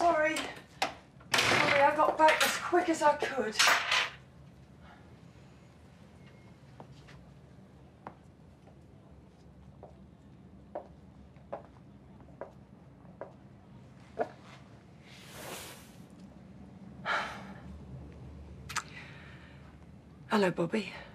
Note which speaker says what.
Speaker 1: sorry. Sorry, I got back as quick as I could. Hello, Bobby.